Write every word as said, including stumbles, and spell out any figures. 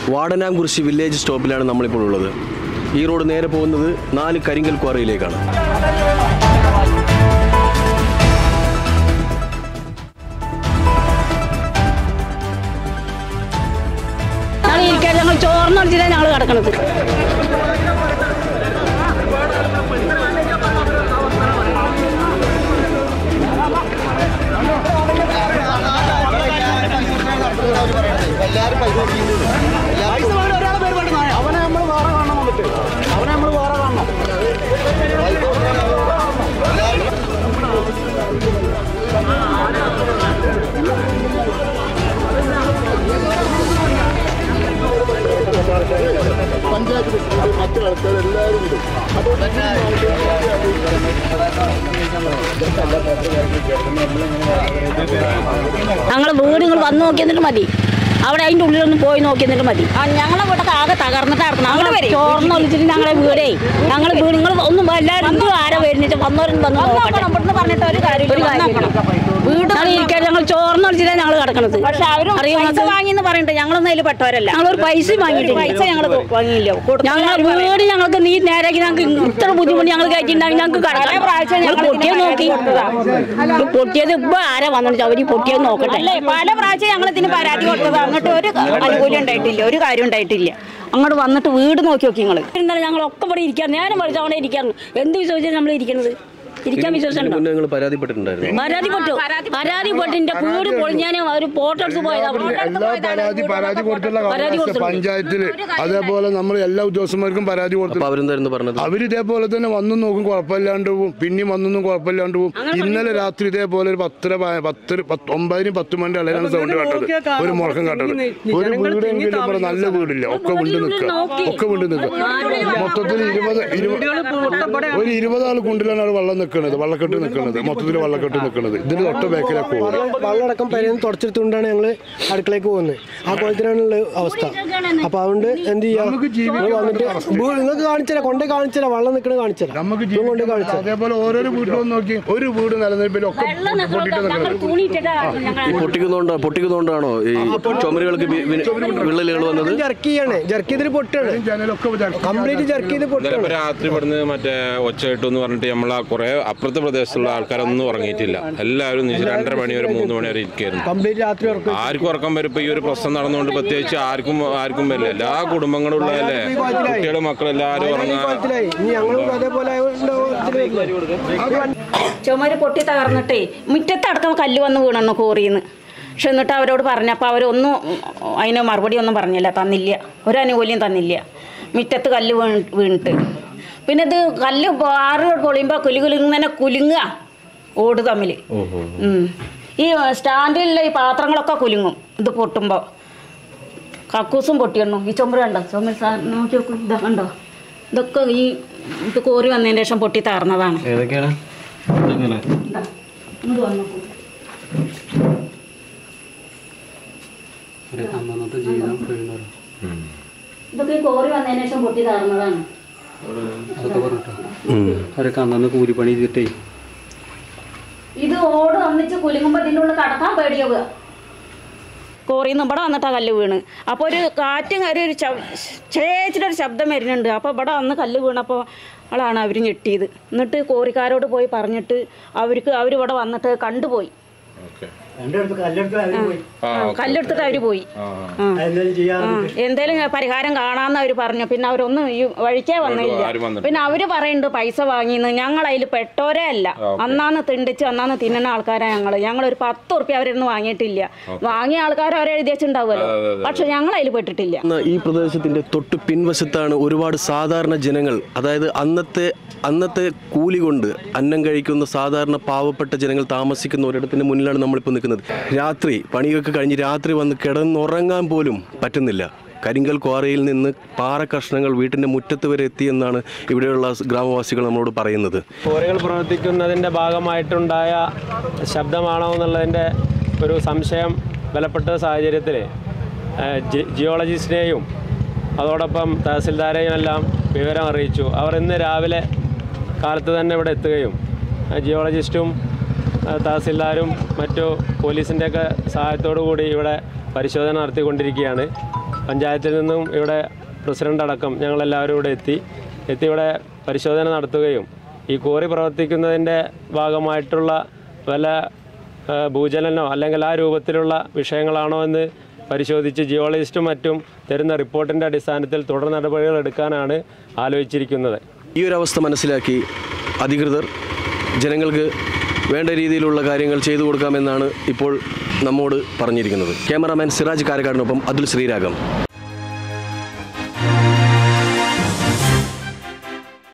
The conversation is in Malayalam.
വാടനാംകുറിശി വില്ലേജ് സ്റ്റോപ്പിലാണ് നമ്മളിപ്പോൾ ഉള്ളത്. ഈ റോഡ് നേരെ പോകുന്നത് നാല് കരിങ്കൽ ക്വാറിയിലേക്കാണ്. ഞങ്ങൾ ചോർന്നൊളിച്ചിട്ടാണ് ഞങ്ങൾ കിടക്കണത്. അവനെ നമ്മൾ വേറെ കാണണം വന്നിട്ട് അവനെ നമ്മൾ വേറെ കാണണം. പഞ്ചായത്ത് മറ്റു ആൾക്കാരെല്ലാവരും ഉണ്ട്. ഞങ്ങൾ വീട് നിങ്ങൾ വന്ന് നോക്കി എന്നിട്ട് മതി. അവിടെ അതിൻ്റെ ഉള്ളിലൊന്ന് പോയി നോക്കി എന്നിട്ട് മതി. ഞങ്ങളെ വീട്ടൊക്കെ ആകെ തകർന്നിട്ടായിരുന്നു. ഞങ്ങൾ ചോർന്നൊളിച്ചിട്ട് ഞങ്ങളെ വീടേ ഞങ്ങൾ വീട് നിങ്ങൾ ഒന്നും എല്ലാവരും ആരെ വരുന്നിട്ട് വന്നവരും വന്ന് നോക്കണം പറഞ്ഞിട്ട് ഒരു കാര്യം ഒരു കാര്യം വീട് ഇരിക്കാൻ ഞങ്ങൾ ചോർന്നൊളിച്ചിട്ടാണ് ഞങ്ങൾ കിടക്കണത്. പക്ഷെ അവരും പൈസ വാങ്ങിയെന്ന് പറഞ്ഞിട്ട് ഞങ്ങളൊന്നും അതിൽ പെട്ടവരല്ല. ഞങ്ങളൊരു പൈസ വാങ്ങിയിട്ട് പൈസ ഞങ്ങൾ വാങ്ങിയില്ല. ഞങ്ങൾ വീട് ഞങ്ങൾക്ക് നീ നേരാക്കി ഞങ്ങൾക്ക് ഇത്ര ബുദ്ധിമുട്ട് ഞങ്ങൾ കഴിച്ചിട്ടുണ്ടാവും. ഞങ്ങൾക്ക് കടക്കാൻ പ്രാവശ്യം ഞങ്ങൾ പൊട്ടിയത് നോക്കി പൊട്ടിയത് ഇപ്പൊ ആരാ വന്നിട്ട് അവര് പൊട്ടിയത് നോക്കട്ടെ. അല്ലേ പല പ്രാവശ്യം ഞങ്ങൾ ഇതിന് പരാതി കൊടുത്തത്. അങ്ങോട്ട് ഒരു അനുകൂല്യം ഉണ്ടായിട്ടില്ല, ഒരു കാര്യം ഉണ്ടായിട്ടില്ല. അങ്ങോട്ട് വന്നിട്ട് വീട് നോക്കി നോക്കി നിങ്ങൾ ഇന്നലെ ഞങ്ങളൊക്കെ ഇവിടെ ഇരിക്കാൻ നേരം പഠിച്ച അവിടെ ഇരിക്കാറുണ്ട്. എന്ത് വിശ്വസിച്ചാണ് നമ്മൾ ഇരിക്കുന്നത്? ഇരിക്കാൻ വിശ്വാസമുണ്ടോ? പരാതിപ്പെട്ടിട്ടുണ്ടായിരുന്നു. പരാതിപ്പെട്ടു പരാതിപ്പെട്ട് എന്റെ വീട് പൊളിഞ്ഞാൻ ഒരു പോട്ടെടുത്ത് പോയതാ. പഞ്ചായത്തില് അതേപോലെ നമ്മൾ എല്ലാ ഉദ്യോഗസ്ഥന്മാർക്കും പരാതി കൊടുത്തു. അവരെന്തായിരുന്നു പറഞ്ഞത്? അവര് ഇതേപോലെ തന്നെ വന്നു നോക്കും, കുഴപ്പമില്ലാണ്ട് പോവും. പിന്നെയും വന്നൊന്നും കുഴപ്പമില്ലാണ്ട് പോവും. ഇന്നലെ രാത്രി ഇതേപോലെ ഒരു പത്തര പത്ത് പത്ത് ഒമ്പതിനും പത്ത് മണിന്റെ ഇടയിലാണ് സൗണ്ട് കേട്ടത്, ഒരു മുഴക്കം കേട്ടത്. ഒരു വീടെങ്കിലും ഇവിടെ നല്ല വീടില്ല, ഒക്കെ വീണ്ട് നിൽക്കുക, ഒക്കെ വീണ്ട് നിൽക്കുക. മൊത്തത്തിൽ ഇരുപത് ഒരു ഇരുപത് ആൾ കുണ്ടിലാണ് അവിടെ വെള്ളം നിൽക്കുന്നത്, വള്ളക്കെട്ട് നിൽക്കുന്നത്, മൊത്തത്തിൽ വള്ളക്കെട്ട് നിൽക്കുന്നത്. ഇതിന് തൊട്ട് ബേക്കിലെ കോറി വെള്ളടക്കം പരിന്ന് തുടച്ചെടുത്തുകൊണ്ടാണ് ഞങ്ങൾ അടുക്കളയ്ക്ക് പോകുന്നത്. ആ കുളത്തിനാണുള്ള അവസ്ഥ. അപ്പൊ അതുകൊണ്ട് എന്ത് ചെയ്യാം, വന്നിട്ട് നിങ്ങൾക്ക് കാണിച്ചാൽ കൊണ്ടേ കാണിച്ചാൽ വെള്ളം നിൽക്കണ കാണിച്ചാൽ നമുക്ക് കൊണ്ട് കാണിച്ചാൽ. അതേപോലെ ഓരോരോ വീട്ടിലും നോക്കി ഒരു വീട് നിലനിൽപ്പിലൊക്കെ പൊട്ടിട്ട് നിൽക്കുന്നത്. പൊട്ടിക്കുന്നോണ്ടോ പൊട്ടിക്കുന്നോണ്ടാണോ ഈ ചുമരുകൾക്ക് വിള്ളലുകൾ വന്നത്? ജർക്ക് ചെയ്യാണ്, ജർക്ക് ചെയ്തിട്ട് പൊട്ടാണ്, കംപ്ലീറ്റ് ജർക്ക് ചെയ്ത് പൊട്ടാണ്. രാത്രി ഇവിടുന്ന് മറ്റേ ഒച്ചയിട്ടു എന്ന് പറഞ്ഞിട്ട് നമ്മളാ കുറെ അപ്പുറത്തെ പ്രദേശത്തുള്ള ആൾക്കാരൊന്നും ഉറങ്ങിയിട്ടില്ല. എല്ലാവരും രണ്ടര മണി വരെ മൂന്ന് മണി വരെ ഇരിക്കായിരുന്നു. കംപ്ലീറ്റ് രാത്രി ആർക്കും ഉറക്കം വരും. ഇപ്പൊ ഈ ഒരു പ്രശ്നം നടന്നുകൊണ്ട് പ്രത്യേകിച്ച് ആർക്കും ആർക്കും വരില്ല. എല്ലാ കുടുംബങ്ങളും ഉള്ളതല്ലേ, കുട്ടികളും മക്കളും എല്ലാവരും ഉറങ്ങാൻ. ചുമര് പൊട്ടി തകർന്നിട്ടേ മുറ്റത്തടക്കം കല്ല് വന്ന് വീണെണ്ണു കോറിന്ന്. പക്ഷെ എന്നിട്ട് അവരോട് പറഞ്ഞപ്പോൾ അവരൊന്നും അതിന് മറുപടി ഒന്നും പറഞ്ഞില്ല, തന്നില്ല, ഒരു അനുകൂല്യം തന്നില്ല. മുറ്റത്ത് കല്ല് വീണ് വീണിട്ട് പിന്നെ ഇത് കല്ല് ആറ് പൊളിയുമ്പോൾ കുലുകുലു ഇങ്ങനെ കുലുങ്ങുക ഓട് തമ്മിൽ. ഈ സ്റ്റാൻഡിലുള്ള ഈ പാത്രങ്ങളൊക്കെ കുലുങ്ങും ഇത് പൊട്ടുമ്പോൾ. കക്കൂസും പൊട്ടിയണ്ണു. ഈ ചുമര് കണ്ടോ, ചുമര് നോക്കി നോക്കൂ, ഇതാ കണ്ടോ, ഇതൊക്കെ ഈ ഇത് കോറി വന്നതിന് ശേഷം പൊട്ടി തകർന്നതാണ്. ഇതൊക്കെ ഈ കോറി വന്നതിന് ശേഷം പൊട്ടി തകർന്നതാണ്. കൂലിപ്പണി ചെയ്തിട്ടേ ഇത് ഓട് ഒന്നിച്ച് കുലുങ്ങുമ്പോ ഇതിൻ്റെ ഉള്ളിൽ കടക്കാൻ പേടിയാവുക. കോറിന്ന് ഇവിടെ വന്നിട്ടാ കല്ല് വീണ്. അപ്പോൾ ഒരു കാറ്റും കാര്യം ഒരു ചേച്ചിട്ടൊരു ശബ്ദം വരുന്നുണ്ട്. അപ്പോൾ ഇവിടെ വന്ന് കല്ല് വീണപ്പോൾ ആളാണ് അവർ ഞെട്ടിയത്. എന്നിട്ട് കോറിക്കാരോട് പോയി പറഞ്ഞിട്ട് അവർക്ക് അവരിവിടെ വന്നിട്ട് കണ്ടുപോയി. കല്ലെടുത്തിട്ട് അവര് പോയി. എന്തേലും പരിഹാരം കാണാന്ന് അവര് പറഞ്ഞു. പിന്നെ അവരൊന്നും ഈ വഴിക്കേ വന്നില്ല. പിന്നെ അവര് പറയുന്നുണ്ട് പൈസ വാങ്ങിന്ന്. ഞങ്ങൾ അതിൽ പെട്ടോരേ അല്ല. അന്നാന്ന് തിണ്ടിച്ച് അന്നാന്ന് തിന്നുന്ന ആൾക്കാരാ ഞങ്ങള്. ഞങ്ങളൊരു പത്ത് ഉറുപ്പ്യ അവരൊന്നും വാങ്ങിയിട്ടില്ല. വാങ്ങിയ ആൾക്കാർ അവരെ എഴുതി വെച്ചിട്ടുണ്ടാവുമല്ലോ, പക്ഷെ ഞങ്ങൾ അതിൽ പെട്ടിട്ടില്ല. ഈ പ്രദേശത്തിന്റെ തൊട്ട് പിൻവശത്താണ് ഒരുപാട് സാധാരണ ജനങ്ങൾ, അതായത് അന്നത്തെ അന്നത്തെ കൂലി കൊണ്ട് അന്നം കഴിക്കുന്ന സാധാരണ പാവപ്പെട്ട ജനങ്ങൾ താമസിക്കുന്ന ഒരിടത്തിന്റെ മുന്നിലാണ് നമ്മളിപ്പോൾ നിൽക്കുന്നത്. രാത്രി പണിയൊക്കെ കഴിഞ്ഞ് രാത്രി വന്ന് കിടന്നുറങ്ങാൻ പോലും പറ്റുന്നില്ല. കരിങ്കൽ ക്വാറിയിൽ നിന്ന് പാറ കഷ്ണങ്ങൾ വീട്ടിൻ്റെ മുറ്റത്ത് വരെ എത്തിയെന്നാണ് ഇവിടെയുള്ള ഗ്രാമവാസികൾ നമ്മളോട് പറയുന്നത്. ക്വാറികൾ പ്രവർത്തിക്കുന്നതിൻ്റെ ഭാഗമായിട്ടുണ്ടായ ശബ്ദമാണോ എന്നുള്ളതിൻ്റെ ഒരു സംശയം ബലപ്പെട്ട സാഹചര്യത്തിൽ ജിയോളജിസ്റ്റിനെയും അതോടൊപ്പം തഹസിൽദാരെയും എല്ലാം വിവരം അറിയിച്ചു. അവർ ഇന്ന് രാവിലെ കാലത്ത് തന്നെ ഇവിടെ എത്തുകയും ജിയോളജിസ്റ്റും തഹസിൽദാരും മറ്റു പോലീസിൻ്റെയൊക്കെ സഹായത്തോടു കൂടി ഇവിടെ പരിശോധന നടത്തിക്കൊണ്ടിരിക്കുകയാണ്. പഞ്ചായത്തിൽ നിന്നും ഇവിടെ പ്രസിഡന്റ് അടക്കം ഞങ്ങളെല്ലാവരും ഇവിടെ എത്തി എത്തി ഇവിടെ പരിശോധന നടത്തുകയും ഈ ക്വാറി പ്രവർത്തിക്കുന്നതിൻ്റെ ഭാഗമായിട്ടുള്ള വല്ല ഭൂചലനോ അല്ലെങ്കിൽ ആ രൂപത്തിലുള്ള വിഷയങ്ങളാണോ എന്ന് പരിശോധിച്ച് ജിയോളജിസ്റ്റും മറ്റും തരുന്ന റിപ്പോർട്ടിൻ്റെ അടിസ്ഥാനത്തിൽ തുടർ നടപടികൾ എടുക്കാനാണ് ആലോചിച്ചിരിക്കുന്നത്. ഈ ഒരു അവസ്ഥ മനസ്സിലാക്കി അധികൃതർ ജനങ്ങൾക്ക് വേണ്ട രീതിയിലുള്ള കാര്യങ്ങൾ ചെയ്തു കൊടുക്കാമെന്നാണ് ഇപ്പോൾ നമ്മോട് പറഞ്ഞിരിക്കുന്നത്. ക്യാമറാമാൻ സിറാജ് കാരക്കാടിനൊപ്പം അതുൽ ശ്രീരാഗം.